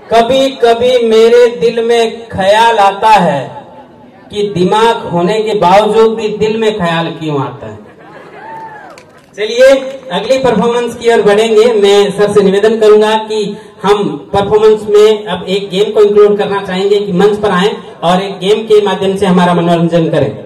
कभी कभी मेरे दिल में ख्याल आता है कि दिमाग होने के बावजूद भी दिल में ख्याल क्यों आता है। चलिए अगली परफॉर्मेंस की ओर बढ़ेंगे। मैं सर से निवेदन करूंगा कि हम परफॉर्मेंस में अब एक गेम को इंक्लूड करना चाहेंगे कि मंच पर आए और एक गेम के माध्यम से हमारा मनोरंजन करें।